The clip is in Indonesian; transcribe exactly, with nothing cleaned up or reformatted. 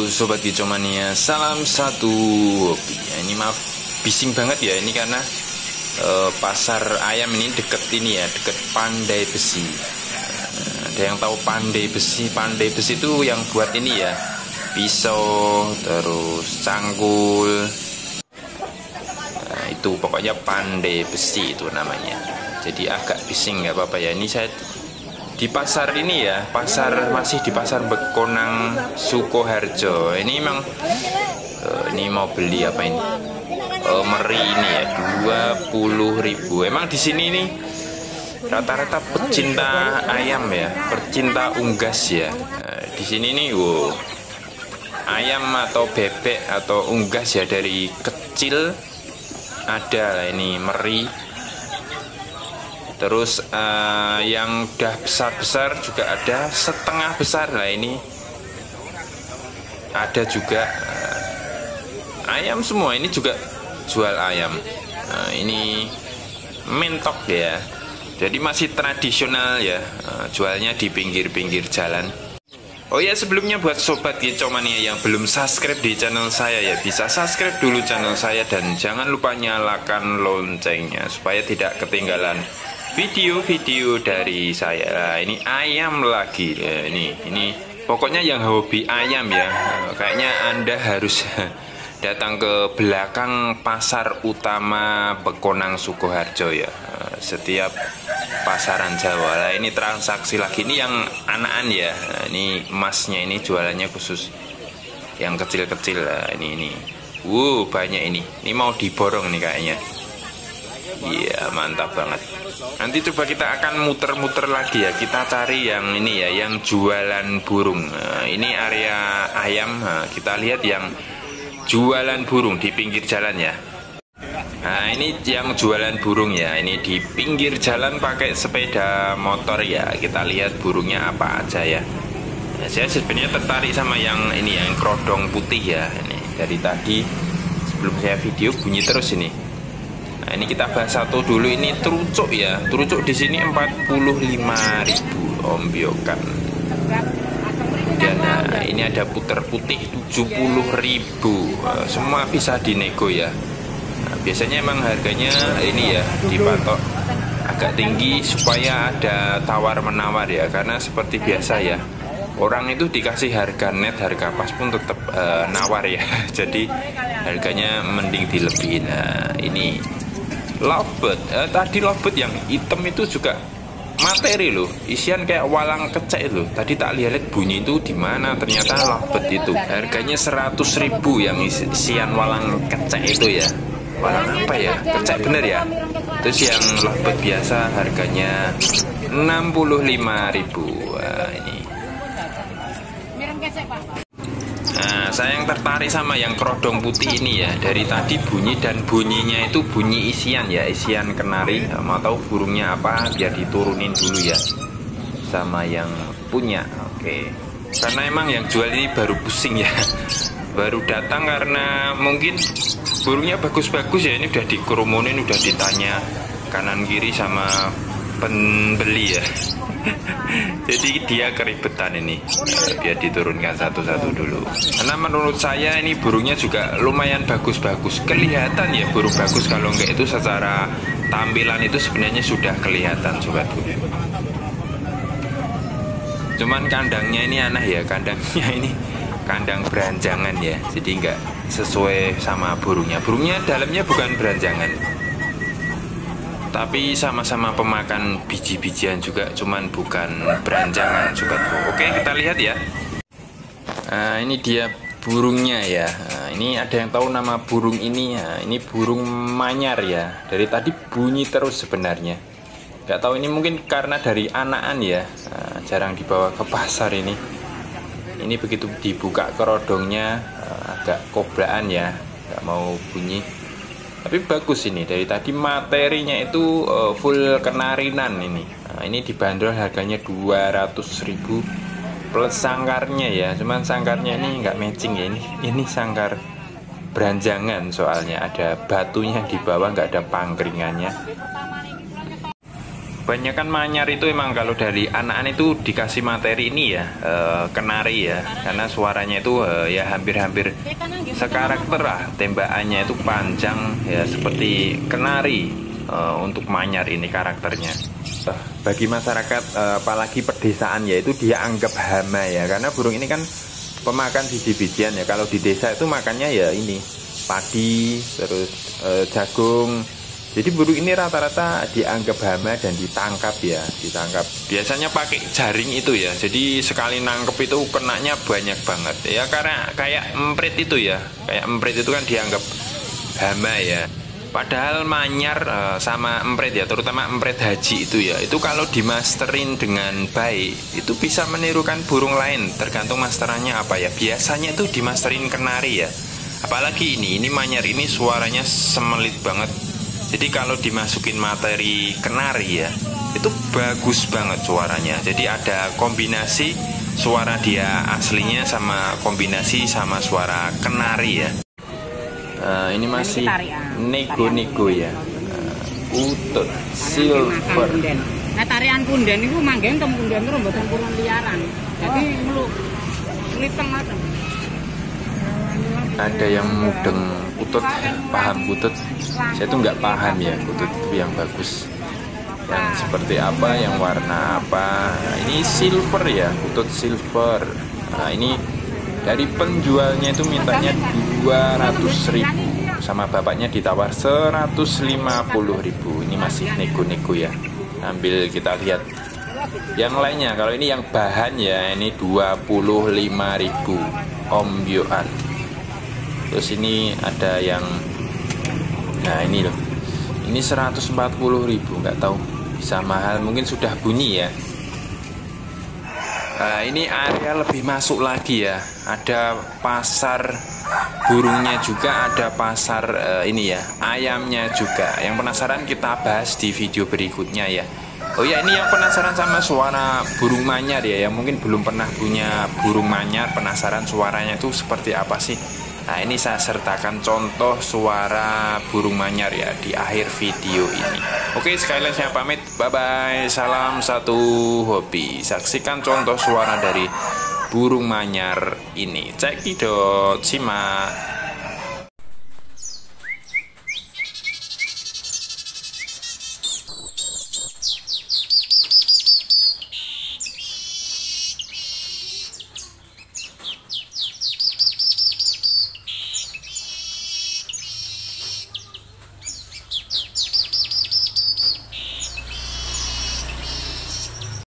Sobat Kicomania, salam satu hobi. Ini maaf bising banget ya ini karena uh, pasar ayam ini deket ini ya, deket Pandai Besi. uh, Ada yang tahu Pandai Besi? Pandai Besi itu yang buat ini ya, pisau, terus cangkul. Nah, itu pokoknya Pandai Besi itu namanya. Jadi agak bising, nggak apa-apa ya. Ini saya di pasar ini ya, pasar masih di pasar Bekonang Sukoharjo. Ini memang uh, ini mau beli apa ini? Uh, meri ini ya, dua puluh ribu. Emang di sini nih rata-rata pecinta ayam ya, pecinta unggas ya. Uh, di sini nih, wow, ayam atau bebek atau unggas ya dari kecil ada lah ini meri. Terus uh, yang udah besar-besar juga ada, setengah besar lah ini ada juga. uh, Ayam semua ini juga jual ayam. uh, Ini mentok ya, jadi masih tradisional ya, uh, jualnya di pinggir-pinggir jalan. Oh ya, sebelumnya buat Sobat Kicomania yang belum subscribe di channel saya ya, bisa subscribe dulu channel saya dan jangan lupa nyalakan loncengnya supaya tidak ketinggalan video-video dari saya. Nah, ini ayam lagi ya, ini ini pokoknya yang hobi ayam ya, kayaknya Anda harus datang ke belakang pasar utama Bekonang Sukoharjo ya, setiap pasaran Jawa. Nah, ini transaksi lagi, ini yang anakan ya. Nah, ini emasnya ini jualannya khusus yang kecil-kecil. Nah, ini ini wow, banyak ini ini mau diborong nih kayaknya. Iya, mantap banget. Nanti coba kita akan muter-muter lagi ya, kita cari yang ini ya, yang jualan burung. Nah, ini area ayam. Nah, kita lihat yang jualan burung di pinggir jalan ya. Nah, ini yang jualan burung ya, ini di pinggir jalan pakai sepeda motor ya. Kita lihat burungnya apa aja ya. Nah, saya sebenarnya tertarik sama yang ini, yang kerodong putih ya. Ini dari tadi sebelum saya video bunyi terus ini. Nah, ini kita bahas satu dulu, ini terucuk ya. Terucuk di sini empat puluh lima ribu ombyokan. Dan nah, ini ada puter putih tujuh puluh ribu. Nah, semua bisa dinego ya. Nah, biasanya emang harganya ini ya dipatok agak tinggi supaya ada tawar menawar ya, karena seperti biasa ya, orang itu dikasih harga net, harga pas pun tetap uh, nawar ya. Jadi harganya mending dilebihin. Nah, ini lovebird, eh, tadi lovebird yang hitam itu juga materi loh, isian kayak walang kecek loh. Tadi tak lihat bunyi itu di mana, ternyata lovebird itu harganya seratus ribu yang isian walang kecek itu ya. Walang apa ya? Kecek bener ya. Terus yang lovebird biasa harganya enam puluh lima ribu. Nah, ini. Nah, saya yang tertarik sama yang kerodong putih ini ya. Dari tadi bunyi, dan bunyinya itu bunyi isian ya, isian kenari. Mau tahu burungnya apa, biar diturunin dulu ya sama yang punya. Oke, karena emang yang jual ini baru pusing ya, baru datang karena mungkin burungnya bagus-bagus ya. Ini udah dikerumunin, udah ditanya kanan kiri sama pembeli ya. Jadi dia keribetan ini, uh, biar diturunkan satu-satu dulu. Karena menurut saya ini burungnya juga lumayan bagus-bagus. Kelihatan ya burung bagus, kalau enggak itu secara tampilan itu sebenarnya sudah kelihatan sobatku. Cuman kandangnya ini aneh ya, kandangnya ini kandang beranjangan ya. Jadi enggak sesuai sama burungnya. Burungnya dalamnya bukan beranjangan, tapi sama-sama pemakan biji-bijian juga, cuman bukan beranjangan sobatku. Oke, kita lihat ya. Nah, ini dia burungnya ya. Nah, ini ada yang tahu nama burung ini ya? Ini burung manyar ya. Dari tadi bunyi terus sebenarnya. Gak tahu, ini mungkin karena dari anakan ya. Nah, jarang dibawa ke pasar ini. Ini begitu dibuka kerodongnya agak koblaan ya, gak mau bunyi. Tapi bagus ini, dari tadi materinya itu uh, full kenarinan ini. Nah, ini dibanderol harganya dua ratus ribu plus sangkarnya ya. Cuman sangkarnya ini nggak matching ya, ini ini sangkar beranjangan, soalnya ada batunya di bawah, nggak ada pangkringannya. Kebanyakan manyar itu emang kalau dari anak-anak itu dikasih materi ini ya, e, kenari ya, karena suaranya itu e, ya hampir-hampir sekarakter lah, tembakannya itu panjang ya seperti kenari e, untuk manyar ini karakternya. Bagi masyarakat e, apalagi pedesaan ya itu dia anggap hama ya, karena burung ini kan pemakan biji-bijian ya. Kalau di desa itu makannya ya ini padi, terus e, jagung. Jadi burung ini rata-rata dianggap hama dan ditangkap ya, ditangkap. Biasanya pakai jaring itu ya. Jadi sekali nangkep itu kenanya banyak banget. Ya karena kayak emprit itu ya. Kayak emprit itu kan dianggap hama ya. Padahal manyar uh, sama emprit ya, terutama emprit haji itu ya. Itu kalau dimasterin dengan baik, itu bisa menirukan burung lain. Tergantung masterannya apa ya. Biasanya itu dimasterin kenari ya. Apalagi ini, ini manyar ini suaranya semelit banget. Jadi kalau dimasukin materi kenari ya, itu bagus banget suaranya. Jadi ada kombinasi suara dia aslinya sama kombinasi sama suara kenari ya. Uh, ini masih nego-nego ya. Uh, utut silver. Nah tarian punden itu manggen temu punden itu mboten purun liaran. Jadi melu liteng ngoten. Ada yang mudeng utut, paham utut. Saya tuh nggak paham ya utut itu yang bagus, yang seperti apa, yang warna apa. Nah, ini silver ya, utut silver. Nah ini dari penjualnya itu mintanya dua ratus ribu, sama bapaknya ditawar seratus lima puluh ribu. Ini masih nego-nego ya. Ambil kita lihat yang lainnya. Kalau ini yang bahan ya, ini dua puluh lima ribu ombyoan. Terus ini ada yang, nah ini loh, ini seratus empat puluh ribu, nggak tahu bisa mahal, mungkin sudah bunyi ya. Nah ini area lebih masuk lagi ya, ada pasar burungnya juga, ada pasar uh, ini ya, ayamnya juga. Yang penasaran kita bahas di video berikutnya ya. Oh ya, ini yang penasaran sama suara burung manyar ya, yang mungkin belum pernah punya burung manyar, penasaran suaranya itu seperti apa sih. Nah ini saya sertakan contoh suara burung manyar ya di akhir video ini. Oke, sekali lagi saya pamit, bye bye, salam satu hobi. Saksikan contoh suara dari burung manyar ini. Cekidot, simak.